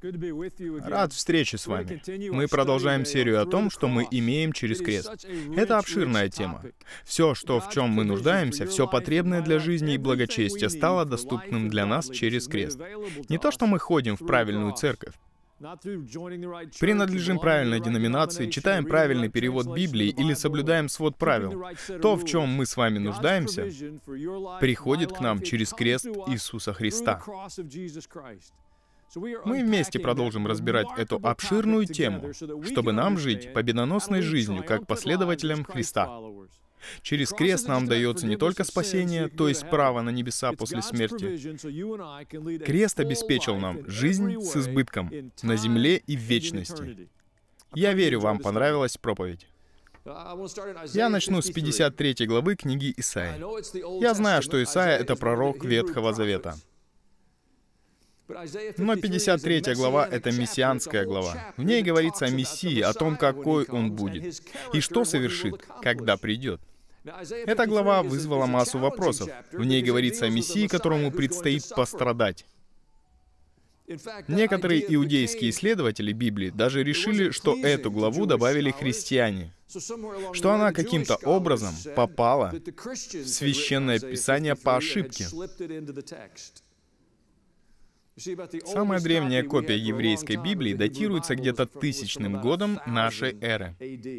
Рад встрече с вами. Мы продолжаем серию о том, что мы имеем через крест. Это обширная тема. Все, в чем мы нуждаемся, все потребное для жизни и благочестия, стало доступным для нас через крест. Не то, что мы ходим в правильную церковь, принадлежим правильной деноминации, читаем правильный перевод Библии или соблюдаем свод правил. То, в чем мы с вами нуждаемся, приходит к нам через крест Иисуса Христа. Мы вместе продолжим разбирать эту обширную тему, чтобы нам жить победоносной жизнью, как последователям Христа. Через крест нам дается не только спасение, то есть право на небеса после смерти. Крест обеспечил нам жизнь с избытком на земле и в вечности. Я верю, вам понравилась проповедь. Я начну с 53 главы книги Исаии. Я знаю, что Исаия — это пророк Ветхого Завета. Но 53 глава — это мессианская глава. В ней говорится о Мессии, о том, какой Он будет, и что совершит, когда придет. Эта глава вызвала массу вопросов. В ней говорится о Мессии, которому предстоит пострадать. Некоторые иудейские исследователи Библии даже решили, что эту главу добавили христиане, что она каким-то образом попала в Священное Писание по ошибке. Самая древняя копия еврейской Библии датируется где-то 1000 годом нашей эры.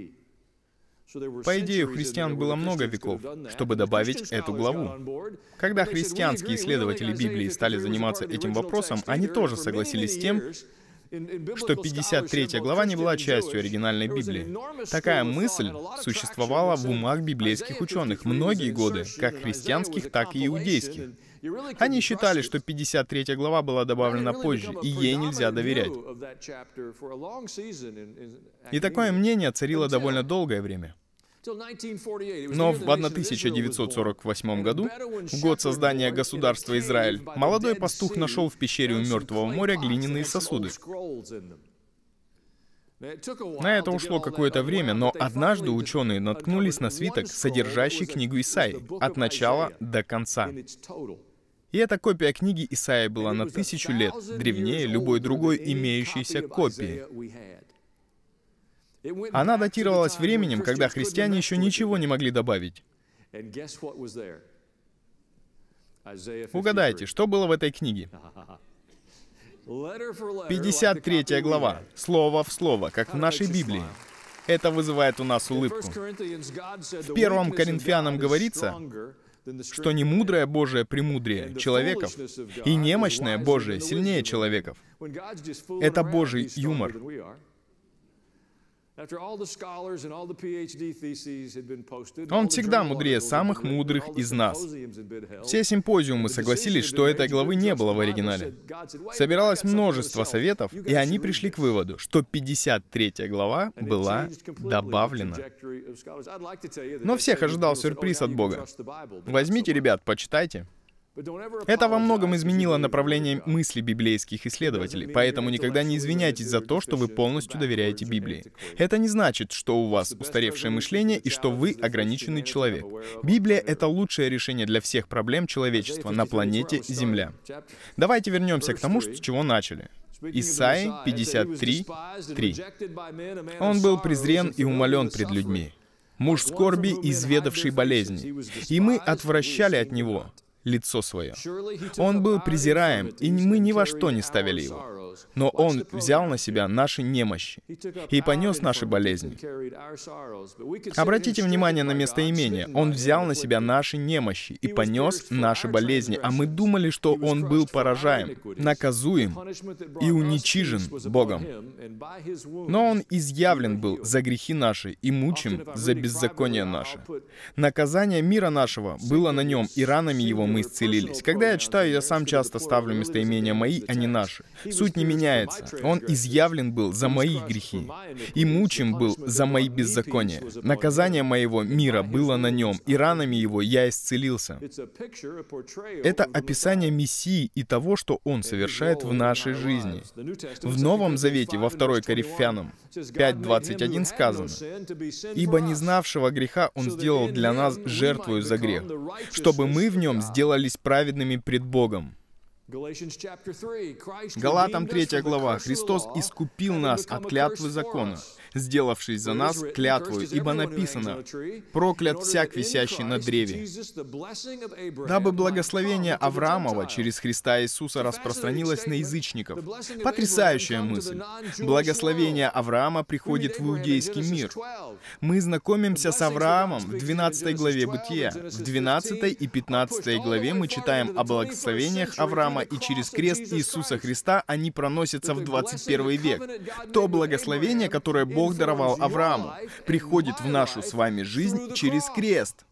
По идее, у христиан было много веков, чтобы добавить эту главу. Когда христианские исследователи Библии стали заниматься этим вопросом, они тоже согласились с тем, что 53 глава не была частью оригинальной Библии. Такая мысль существовала в умах библейских ученых многие годы, как христианских, так и иудейских. Они считали, что 53 глава была добавлена позже, и ей нельзя доверять. И такое мнение царило довольно долгое время. Но в 1948 году, в год создания государства Израиль, молодой пастух нашел в пещере у Мертвого моря глиняные сосуды. На это ушло какое-то время, но однажды ученые наткнулись на свиток, содержащий книгу Исаии, от начала до конца. И эта копия книги Исаии была на 1000 лет древнее любой другой имеющейся копии. Она датировалась временем, когда христиане еще ничего не могли добавить. Угадайте, что было в этой книге? 53 глава, слово в слово, как в нашей Библии. Это вызывает у нас улыбку. В 1 Коринфянам говорится, что немудрое Божие премудрие человеков и немощное Божие сильнее человеков. Это Божий юмор. Он всегда мудрее самых мудрых из нас. Все симпозиумы согласились, что этой главы не было в оригинале. Собиралось множество советов, и они пришли к выводу, что 53 глава была добавлена. Но всех ожидал сюрприз от Бога. Возьмите, ребят, почитайте. Это во многом изменило направление мысли библейских исследователей, поэтому никогда не извиняйтесь за то, что вы полностью доверяете Библии. Это не значит, что у вас устаревшее мышление и что вы ограниченный человек. Библия — это лучшее решение для всех проблем человечества на планете Земля. Давайте вернемся к тому, с чего начали. Исаии 53:3. «Он был презрен и умолен пред людьми, муж скорби, изведавший болезни, и мы отвращали от него лицо свое. Он был презираем, и мы ни во что не ставили его. Но Он взял на себя наши немощи и понес наши болезни». Обратите внимание на местоимение. Он взял на себя наши немощи и понес наши болезни, а мы думали, что Он был поражаем, наказуем и уничижен Богом. Но Он изъявлен был за грехи наши и мучим за беззаконие наше. Наказание мира нашего было на Нем, и ранами Его мы исцелились. Когда я читаю, я сам часто ставлю местоимения «мои», а не «наши». Суть не меняется. Он изъявлен был за мои грехи, и мучим был за мои беззакония. Наказание моего мира было на Нем, и ранами Его я исцелился. Это описание Мессии и того, что Он совершает в нашей жизни. В Новом Завете, во 2 Коринфянам 5:21 сказано: «Ибо не знавшего греха Он сделал для нас жертвою за грех, чтобы мы в Нем сделались праведными пред Богом». Галатам 3 глава. «Христос искупил нас от клятвы закона, сделавшись за нас клятвою, ибо написано: проклят всяк, висящий на древе, дабы благословение Авраамова через Христа Иисуса распространилось на язычников». Потрясающая мысль. Благословение Авраама приходит в иудейский мир. Мы знакомимся с Авраамом в 12 главе Бытия. В 12 и 15 главе мы читаем о благословениях Авраама, и через крест Иисуса Христа они проносятся в 21 век. То благословение, которое Бог даровал Аврааму, приходит в нашу с вами жизнь через крест.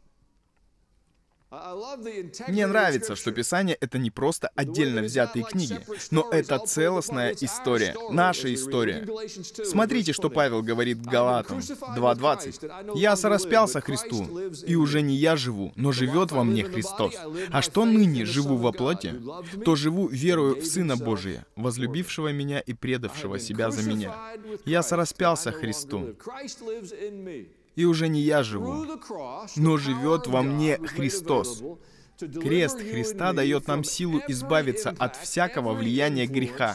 Мне нравится, что Писание — это не просто отдельно взятые книги, но это целостная история, наша история. Смотрите, что Павел говорит Галатам 2:20. «Я сораспялся Христу, и уже не я живу, но живет во мне Христос. А что ныне живу во плоти, то живу верою в Сына Божия, возлюбившего меня и предавшего себя за меня. Я сораспялся Христу, и уже не я живу, но живет во мне Христос». Крест Христа дает нам силу избавиться от всякого влияния греха.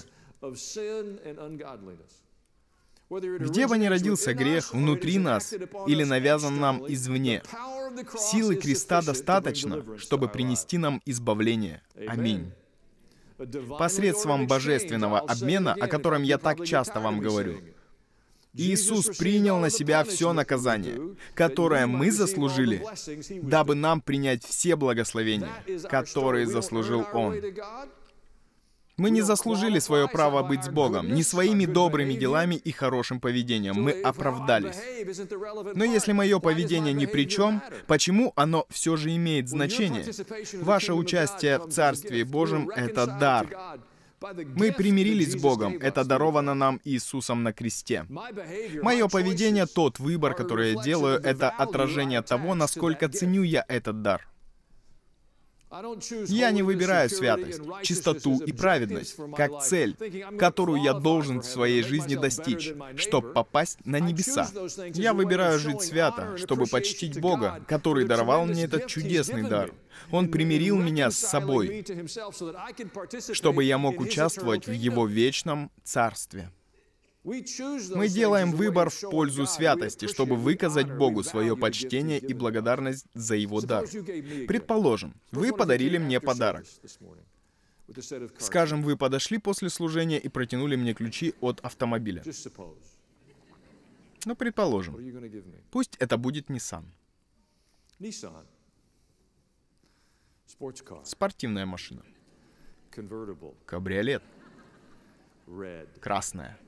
Где бы ни родился грех, внутри нас или навязан нам извне, силы креста достаточно, чтобы принести нам избавление. Аминь. Посредством божественного обмена, о котором я так часто вам говорю, Иисус принял на себя все наказание, которое мы заслужили, дабы нам принять все благословения, которые заслужил Он. Мы не заслужили свое право быть с Богом, ни своими добрыми делами и хорошим поведением. Мы оправдались. Но если мое поведение ни при чем, почему оно все же имеет значение? Ваше участие в Царстве Божьем — это дар. Мы примирились с Богом. Это даровано нам Иисусом на кресте. Мое поведение, тот выбор, который я делаю, это отражение того, насколько ценю я этот дар. Я не выбираю святость, чистоту и праведность как цель, которую я должен в своей жизни достичь, чтобы попасть на небеса. Я выбираю жить свято, чтобы почтить Бога, который даровал мне этот чудесный дар. Он примирил меня с собой, чтобы я мог участвовать в Его вечном царстве. Мы делаем выбор в пользу святости, чтобы выказать Богу свое почтение и благодарность за Его дар. Предположим, вы подарили мне подарок. Скажем, вы подошли после служения и протянули мне ключи от автомобиля. Ну, предположим. Пусть это будет Nissan. Спортивная машина. Кабриолет. Красная.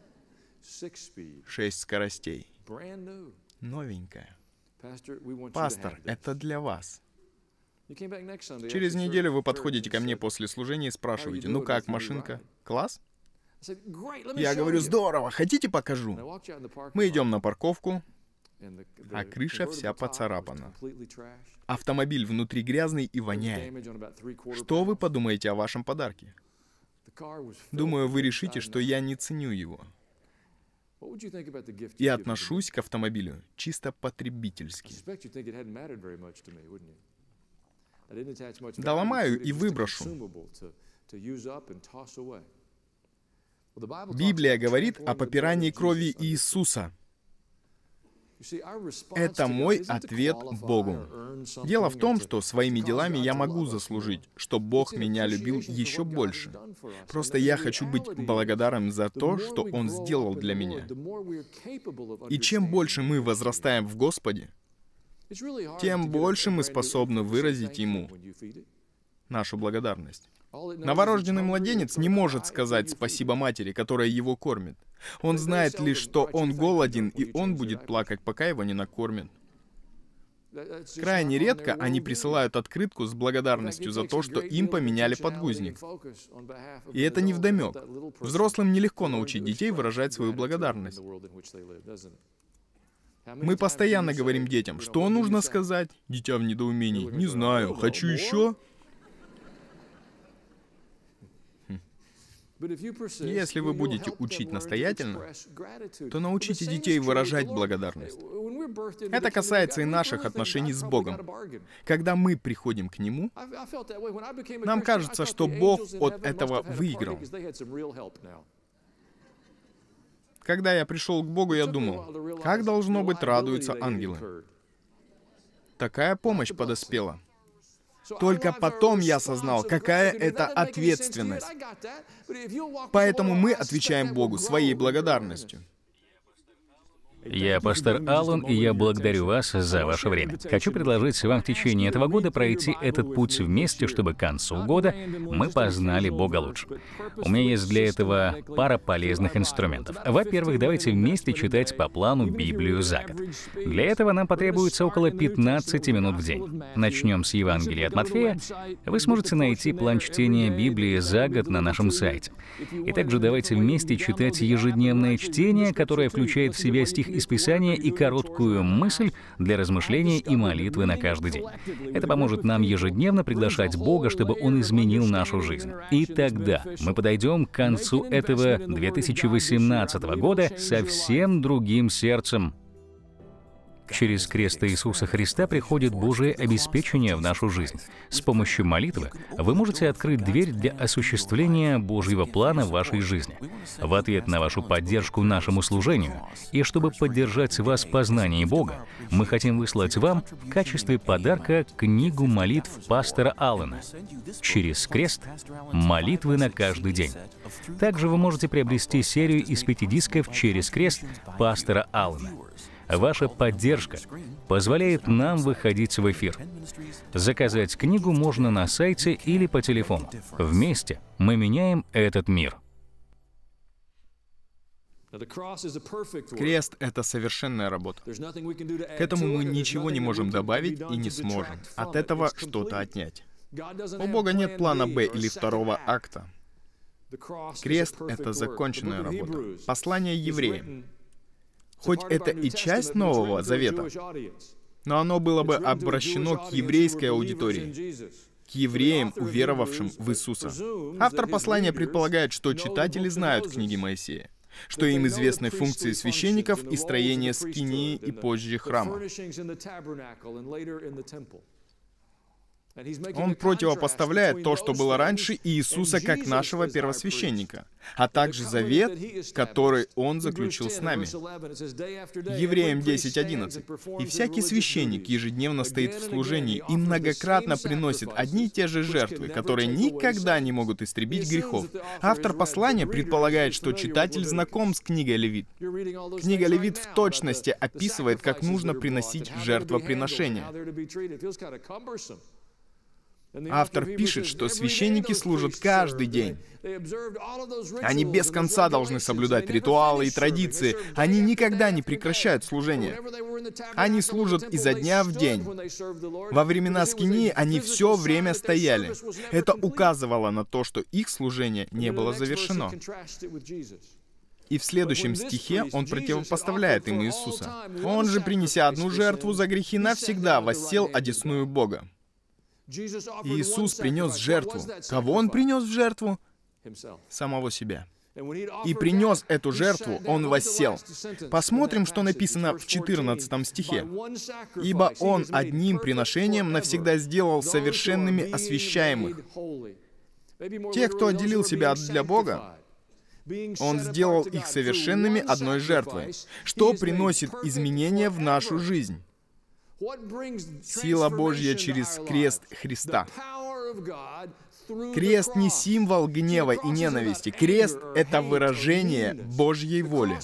6 скоростей. Новенькая. Пастор, это для вас. Через неделю вы подходите ко мне после служения и спрашиваете: ну как, машинка? Класс? Я говорю: здорово, хотите покажу? Мы идем на парковку, а крыша вся поцарапана. Автомобиль внутри грязный и воняет. Что вы подумаете о вашем подарке? Думаю, вы решите, что я не ценю его. И отношусь к автомобилю чисто потребительски. Доломаю и выброшу. Библия говорит о попирании крови Иисуса. Это мой ответ Богу. Дело в том, что своими делами я могу заслужить, что Бог меня любил еще больше. Просто я хочу быть благодарным за то, что Он сделал для меня. И чем больше мы возрастаем в Господе, тем больше мы способны выразить Ему нашу благодарность. Новорожденный младенец не может сказать спасибо матери, которая его кормит. Он знает лишь, что он голоден, и он будет плакать, пока его не накормят. Крайне редко они присылают открытку с благодарностью за то, что им поменяли подгузник. И это невдомек. Взрослым нелегко научить детей выражать свою благодарность. Мы постоянно говорим детям: что нужно сказать? Дитя в недоумении: не знаю, хочу еще? Если вы будете учить настоятельно, то научите детей выражать благодарность. Это касается и наших отношений с Богом. Когда мы приходим к Нему, нам кажется, что Бог от этого выиграл. Когда я пришел к Богу, я думал, как должно быть радуются ангелы. Такая помощь подоспела. Только потом я осознал, какая это ответственность. Поэтому мы отвечаем Богу своей благодарностью. Я пастор Аллен, и я благодарю вас за ваше время. Хочу предложить вам в течение этого года пройти этот путь вместе, чтобы к концу года мы познали Бога лучше. У меня есть для этого пара полезных инструментов. Во-первых, давайте вместе читать по плану Библию за год. Для этого нам потребуется около 15 минут в день. Начнем с Евангелия от Матфея. Вы сможете найти план чтения Библии за год на нашем сайте. И также давайте вместе читать ежедневное чтение, которое включает в себя стих из Писания и короткую мысль для размышления и молитвы на каждый день. Это поможет нам ежедневно приглашать Бога, чтобы Он изменил нашу жизнь. И тогда мы подойдем к концу этого 2018 года совсем другим сердцем. Через крест Иисуса Христа приходит Божие обеспечение в нашу жизнь. С помощью молитвы вы можете открыть дверь для осуществления Божьего плана в вашей жизни. В ответ на вашу поддержку нашему служению, и чтобы поддержать вас в познании Бога, мы хотим выслать вам в качестве подарка книгу молитв пастора Аллена «Через крест. Молитвы на каждый день». Также вы можете приобрести серию из 5 дисков «Через крест» пастора Аллена. Ваша поддержка позволяет нам выходить в эфир. Заказать книгу можно на сайте или по телефону. Вместе мы меняем этот мир. Крест — это совершенная работа. К этому мы ничего не можем добавить и не сможем от этого что-то отнять. У Бога нет плана «Б» или второго акта. Крест — это законченная работа. Послание евреям. Хоть это и часть Нового Завета, но оно было бы обращено к еврейской аудитории, к евреям, уверовавшим в Иисуса. Автор послания предполагает, что читатели знают книги Моисея, что им известны функции священников и строение скинии и позже храма. Он противопоставляет то, что было раньше, и Иисуса как нашего первосвященника, а также завет, который Он заключил с нами. Евреям 10:11. «И всякий священник ежедневно стоит в служении и многократно приносит одни и те же жертвы, которые никогда не могут истребить грехов». Автор послания предполагает, что читатель знаком с книгой Левит. Книга Левит в точности описывает, как нужно приносить жертвоприношения. Автор пишет, что священники служат каждый день. Они без конца должны соблюдать ритуалы и традиции. Они никогда не прекращают служение. Они служат изо дня в день. Во времена скинии они все время стояли. Это указывало на то, что их служение не было завершено. И в следующем стихе он противопоставляет им Иисуса. «Он же, принеся одну жертву за грехи, навсегда воссел одесную Бога». Иисус принес жертву. Кого Он принес в жертву? Самого себя. И принес эту жертву, Он воссел. Посмотрим, что написано в 14 стихе. «Ибо Он одним приношением навсегда сделал совершенными освящаемых». Те, кто отделил себя для Бога, Он сделал их совершенными одной жертвой, что приносит изменения в нашу жизнь. Сила Божья через крест Христа. Крест не символ гнева и ненависти. Крест — это выражение Божьей воли.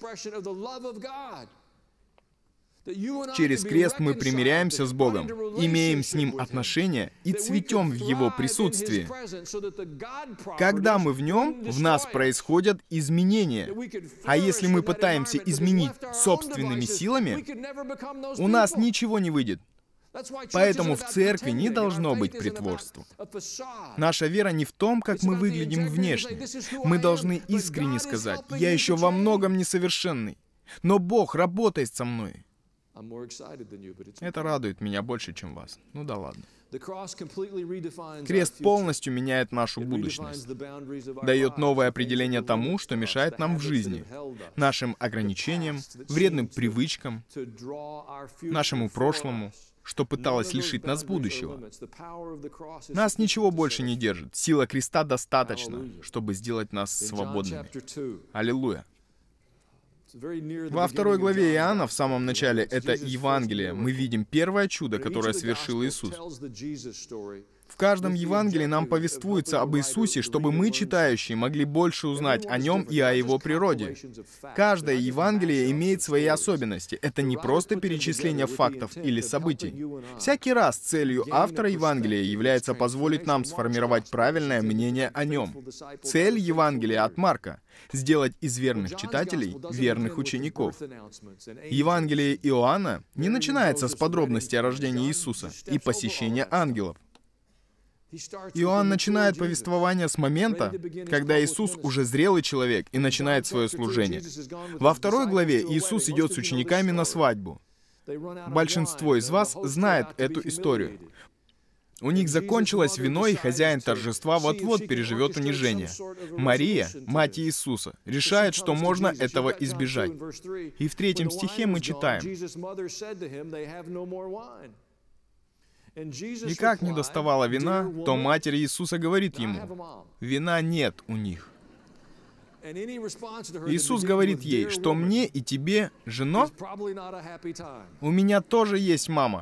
Через крест мы примиряемся с Богом, имеем с Ним отношения и цветем в Его присутствии. Когда мы в Нем, в нас происходят изменения. А если мы пытаемся изменить собственными силами, у нас ничего не выйдет. Поэтому в церкви не должно быть притворства. Наша вера не в том, как мы выглядим внешне. Мы должны искренне сказать: «Я еще во многом несовершенный, но Бог работает со мной». Это радует меня больше, чем вас. Ну да ладно. Крест полностью меняет нашу будущность, дает новое определение тому, что мешает нам в жизни, нашим ограничениям, вредным привычкам, нашему прошлому, что пыталось лишить нас будущего. Нас ничего больше не держит. Сила креста достаточна, чтобы сделать нас свободными. Аллилуйя. Во 2 главе Иоанна, в самом начале, это Евангелие, мы видим первое чудо, которое совершил Иисус. В каждом Евангелии нам повествуется об Иисусе, чтобы мы, читающие, могли больше узнать о Нем и о Его природе. Каждое Евангелие имеет свои особенности. Это не просто перечисление фактов или событий. Всякий раз целью автора Евангелия является позволить нам сформировать правильное мнение о Нем. Цель Евангелия от Марка — сделать из верных читателей верных учеников. Евангелие Иоанна не начинается с подробностей о рождении Иисуса и посещении ангелов. Иоанн начинает повествование с момента, когда Иисус уже зрелый человек и начинает свое служение. Во 2 главе Иисус идет с учениками на свадьбу. Большинство из вас знает эту историю. У них закончилось вино, и хозяин торжества вот-вот переживет унижение. Мария, мать Иисуса, решает, что можно этого избежать. И в 3 стихе мы читаем: «И как не доставало вина, то матерь Иисуса говорит ему: вина нет у них». Иисус говорит ей, что мне и тебе, жено, у меня тоже есть мама.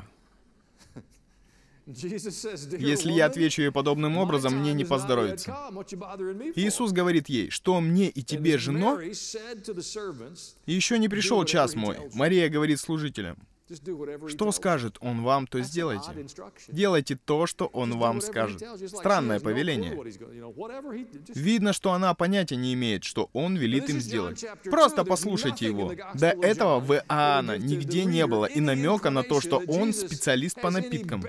Если я отвечу ей подобным образом, мне не поздоровится. Иисус говорит ей, что мне и тебе, жено, и еще не пришел час мой. Мария говорит служителям: что скажет он вам, то сделайте. Делайте то, что он вам скажет. Странное повеление. Видно, что она понятия не имеет, что он велит им сделать. Просто послушайте его. До этого в Иоанна нигде не было и намека на то, что он специалист по напиткам.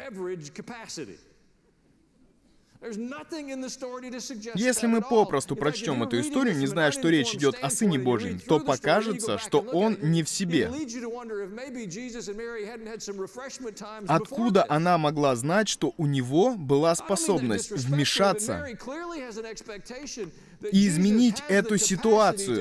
Если мы попросту прочтем эту историю, не зная, что речь идет о Сыне Божьем, то покажется, что Он не в себе. Откуда она могла знать, что у Него была способность вмешаться и изменить эту ситуацию?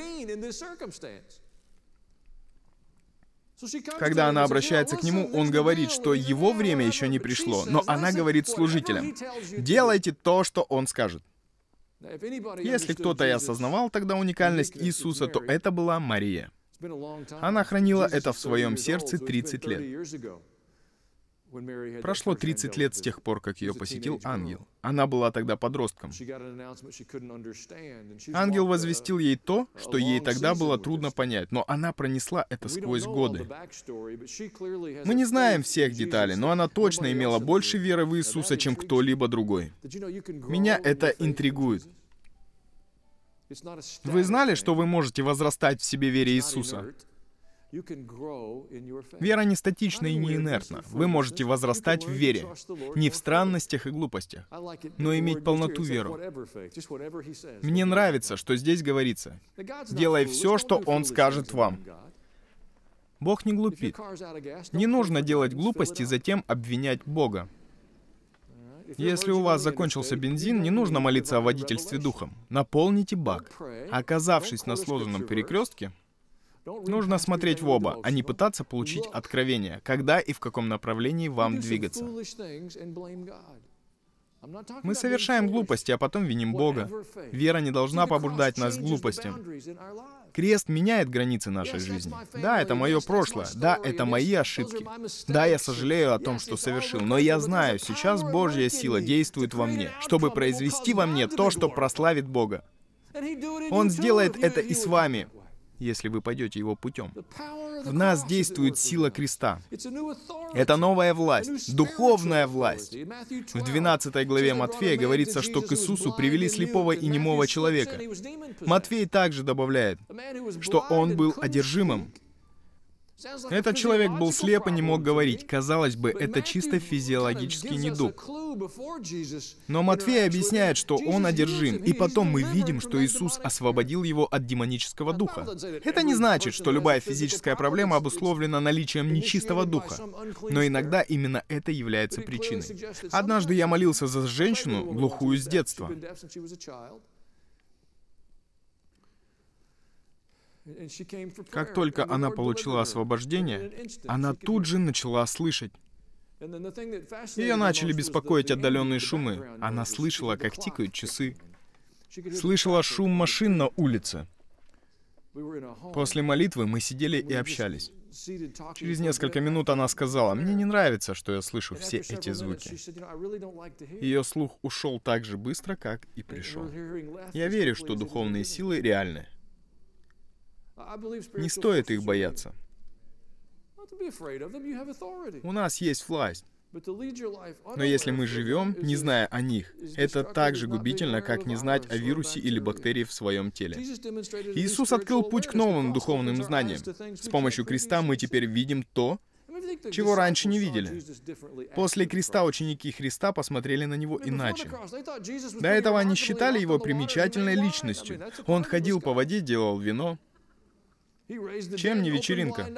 Когда она обращается к нему, он говорит, что его время еще не пришло, но она говорит служителям: делайте то, что он скажет. Если кто-то и осознавал тогда уникальность Иисуса, то это была Мария. Она хранила это в своем сердце 30 лет. Прошло 30 лет с тех пор, как ее посетил ангел. Она была тогда подростком. Ангел возвестил ей то, что ей тогда было трудно понять, но она пронесла это сквозь годы. Мы не знаем всех деталей, но она точно имела больше веры в Иисуса, чем кто-либо другой. Меня это интригует. Вы знали, что вы можете возрастать в себе вере Иисуса? Вера не статична и не инертна. Вы можете возрастать в вере, не в странностях и глупостях, но иметь полноту веры. Мне нравится, что здесь говорится: делай все, что Он скажет вам. Бог не глупит. Не нужно делать глупости и затем обвинять Бога. Если у вас закончился бензин, не нужно молиться о водительстве духом. Наполните бак. Оказавшись на сложном перекрестке, нужно смотреть в оба, а не пытаться получить откровение, когда и в каком направлении вам двигаться. Мы совершаем глупости, а потом виним Бога. Вера не должна побуждать нас к глупостям. Крест меняет границы нашей жизни. Да, это мое прошлое. Да, это мои ошибки. Да, я сожалею о том, что совершил. Но я знаю, сейчас Божья сила действует во мне, чтобы произвести во мне то, что прославит Бога. Он сделает это и с вами, если вы пойдете Его путем. В нас действует сила креста. Это новая власть, духовная власть. В 12 главе Матфея говорится, что к Иисусу привели слепого и немого человека. Матфей также добавляет, что он был одержимым. Этот человек был слеп и не мог говорить. Казалось бы, это чисто физиологический недуг. Но Матфей объясняет, что он одержим, и потом мы видим, что Иисус освободил его от демонического духа. Это не значит, что любая физическая проблема обусловлена наличием нечистого духа, но иногда именно это является причиной. Однажды я молился за женщину, глухую с детства. Как только она получила освобождение, она тут же начала слышать. Ее начали беспокоить отдаленные шумы. Она слышала, как тикают часы. Слышала шум машин на улице. После молитвы мы сидели и общались. Через несколько минут она сказала: «Мне не нравится, что я слышу все эти звуки». Ее слух ушел так же быстро, как и пришел. Я верю, что духовные силы реальны. Не стоит их бояться. У нас есть власть. Но если мы живем, не зная о них, это так же губительно, как не знать о вирусе или бактерии в своем теле. Иисус открыл путь к новым духовным знаниям. С помощью креста мы теперь видим то, чего раньше не видели. После креста ученики Христа посмотрели на Него иначе. До этого они считали Его примечательной личностью. Он ходил по воде, делал вино. Чем не вечеринка?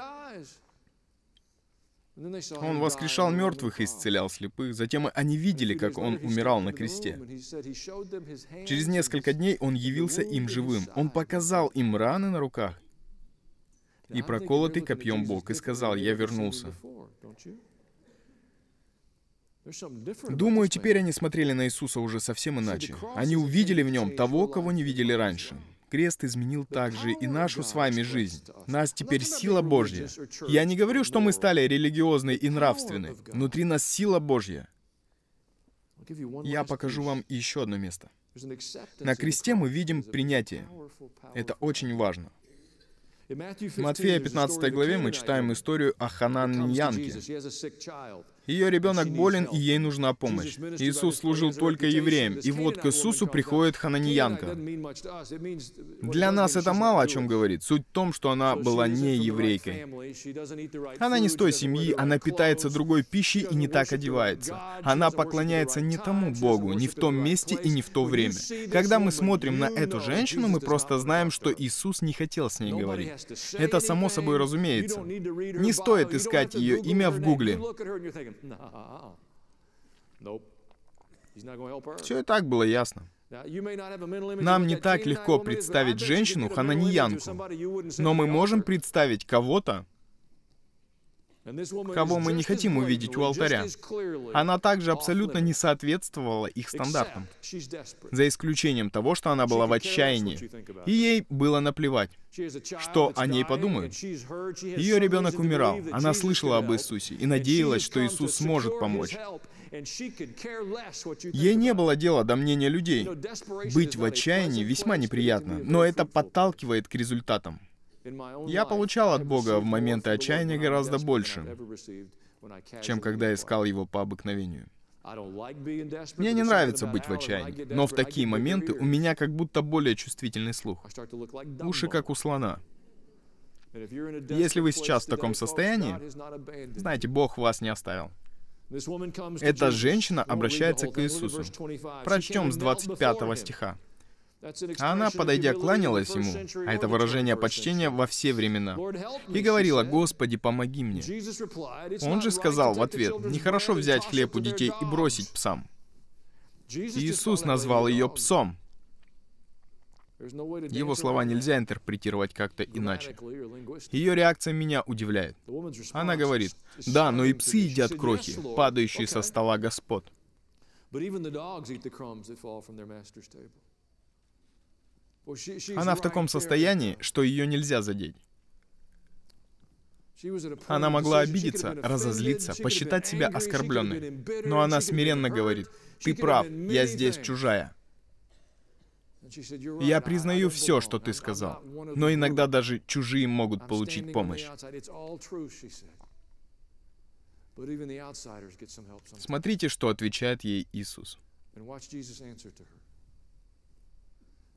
Он воскрешал мертвых и исцелял слепых. Затем они видели, как Он умирал на кресте. Через несколько дней Он явился им живым. Он показал им раны на руках и проколотый копьем бок, и сказал: «Я вернулся». Думаю, теперь они смотрели на Иисуса уже совсем иначе. Они увидели в Нем того, кого не видели раньше. Крест изменил также и нашу с вами жизнь. Нас теперь сила Божья. Я не говорю, что мы стали религиозны и нравственны. Внутри нас сила Божья. Я покажу вам еще одно место. На кресте мы видим принятие. Это очень важно. В Матфея 15 главе мы читаем историю о хананьянке. Ее ребенок болен, и ей нужна помощь. Иисус служил только евреям, и вот к Иисусу приходит хананьянка. Для нас это мало о чем говорит. Суть в том, что она была не еврейкой. Она не с той семьи, она питается другой пищей и не так одевается. Она поклоняется не тому Богу, не в том месте и не в то время. Когда мы смотрим на эту женщину, мы просто знаем, что Иисус не хотел с ней говорить. Это само собой разумеется. Не стоит искать ее имя в Гугле. Все и так было ясно. Нам не так легко представить женщину-хананьянку, но мы можем представить кого-то, кого мы не хотим увидеть у алтаря. Она также абсолютно не соответствовала их стандартам, за исключением того, что она была в отчаянии, и ей было наплевать, что о ней подумают. Ее ребенок умирал, она слышала об Иисусе и надеялась, что Иисус сможет помочь. Ей не было дела до мнения людей. Быть в отчаянии весьма неприятно, но это подталкивает к результатам. Я получал от Бога в моменты отчаяния гораздо больше, чем когда искал Его по обыкновению. Мне не нравится быть в отчаянии, но в такие моменты у меня как будто более чувствительный слух. Уши как у слона. Если вы сейчас в таком состоянии, знаете, Бог вас не оставил. Эта женщина обращается к Иисусу. Прочтем с 25 стиха. А она, подойдя, кланялась ему, а это выражение почтения во все времена, и говорила: «Господи, помоги мне». Он же сказал в ответ: «Нехорошо взять хлеб у детей и бросить псам». Иисус назвал ее псом. Его слова нельзя интерпретировать как-то иначе. Ее реакция меня удивляет. Она говорит: «Да, но и псы едят крохи, падающие со стола господ». Она в таком состоянии, что ее нельзя задеть. Она могла обидеться, разозлиться, посчитать себя оскорбленной. Но она смиренно говорит: «Ты прав, я здесь чужая. Я признаю все, что ты сказал, но иногда даже чужие могут получить помощь». Смотрите, что отвечает ей Иисус.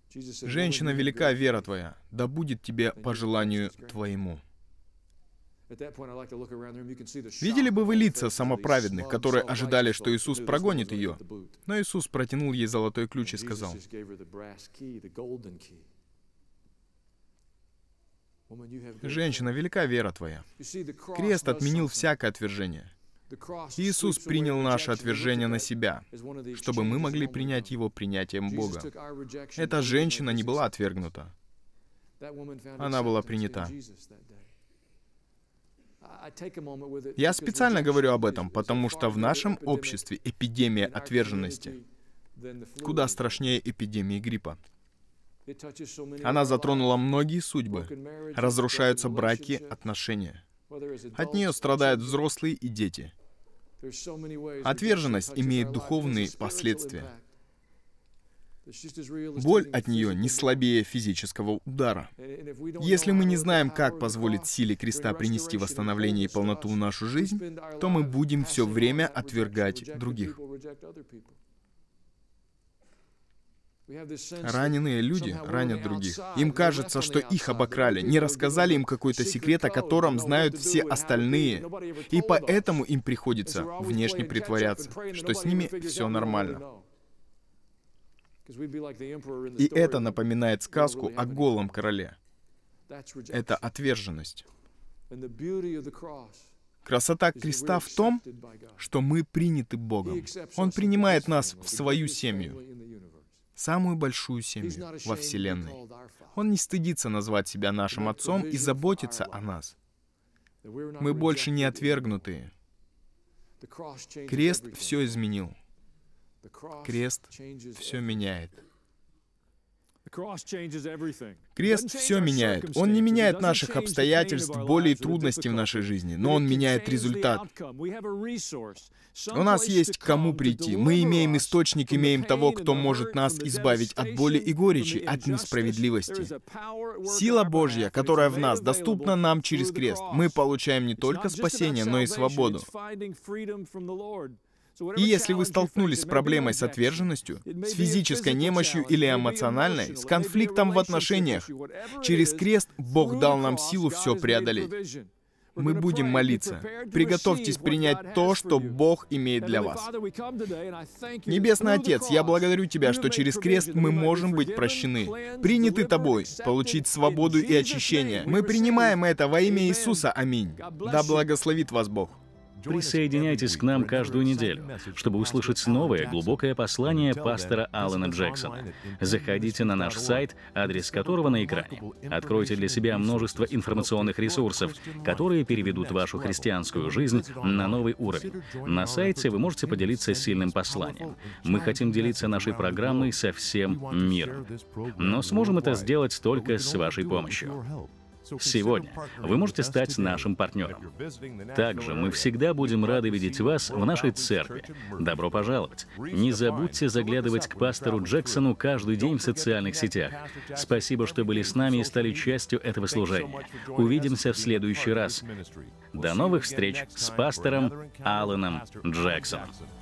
«Женщина, велика вера твоя, да будет тебе по желанию твоему». Видели бы вы лица самоправедных, которые ожидали, что Иисус прогонит ее? Но Иисус протянул ей золотой ключ и сказал: «Женщина, велика вера твоя». Крест отменил всякое отвержение. Иисус принял наше отвержение на себя, чтобы мы могли принять Его принятием Бога. Эта женщина не была отвергнута. Она была принята. Я специально говорю об этом, потому что в нашем обществе эпидемия отверженности куда страшнее эпидемии гриппа. Она затронула многие судьбы. Разрушаются браки, отношения. От нее страдают взрослые и дети. Отверженность имеет духовные последствия. Боль от нее не слабее физического удара. Если мы не знаем, как позволить силе креста принести восстановление и полноту в нашу жизнь, то мы будем все время отвергать других. Раненые люди ранят других. Им кажется, что их обокрали, не рассказали им какой-то секрет, о котором знают все остальные. И поэтому им приходится внешне притворяться, что с ними все нормально. И это напоминает сказку о голом короле. Это отверженность. Красота креста в том, что мы приняты Богом. Он принимает нас в свою семью. Самую большую семью во Вселенной. Он не стыдится назвать себя нашим Отцом и заботится о нас. Мы больше не отвергнутые. Крест все изменил. Крест все меняет. Крест все меняет. Он не меняет наших обстоятельств, боли и трудностей в нашей жизни, но Он меняет результат. У нас есть к кому прийти. Мы имеем источник, имеем того, кто может нас избавить от боли и горечи, от несправедливости. Сила Божья, которая в нас, доступна нам через крест. Мы получаем не только спасение, но и свободу. И если вы столкнулись с проблемой с отверженностью, с физической немощью или эмоциональной, с конфликтом в отношениях, через крест Бог дал нам силу все преодолеть. Мы будем молиться. Приготовьтесь принять то, что Бог имеет для вас. Небесный Отец, я благодарю Тебя, что через крест мы можем быть прощены, приняты Тобой, получить свободу и очищение. Мы принимаем это во имя Иисуса. Аминь. Да благословит вас Бог. Присоединяйтесь к нам каждую неделю, чтобы услышать новое глубокое послание пастора Алана Джексона. Заходите на наш сайт, адрес которого на экране. Откройте для себя множество информационных ресурсов, которые переведут вашу христианскую жизнь на новый уровень. На сайте вы можете поделиться сильным посланием. Мы хотим делиться нашей программой со всем миром. Но сможем это сделать только с вашей помощью. Сегодня вы можете стать нашим партнером. Также мы всегда будем рады видеть вас в нашей церкви. Добро пожаловать! Не забудьте заглядывать к пастору Джексону каждый день в социальных сетях. Спасибо, что были с нами и стали частью этого служения. Увидимся в следующий раз. До новых встреч с пастором Аланом Джексоном.